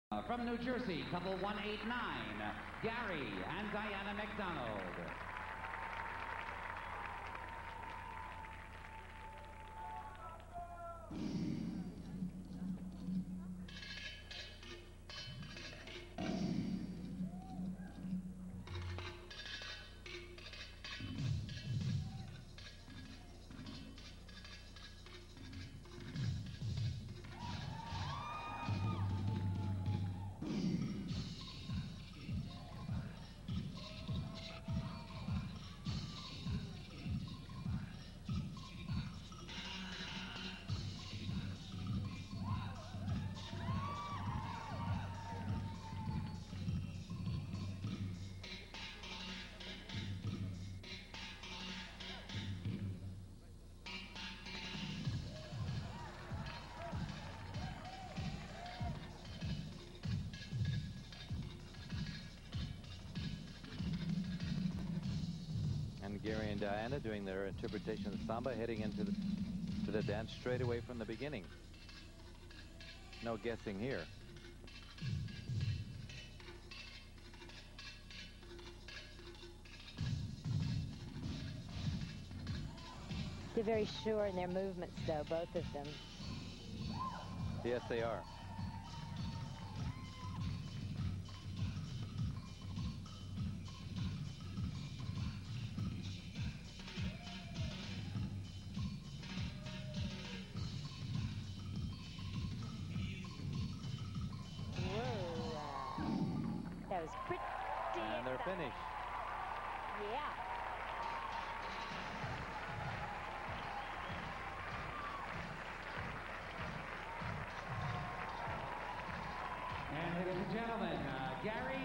From New Jersey, couple 189, Gary and Diana McDonald. And Gary and Diana doing their interpretation of samba, heading into the dance straight away from the beginning. No guessing here. They're very sure in their movements, though, both of them. Yes, they are. That was pretty And they're exciting. finished. Yeah. And ladies and gentlemen, Gary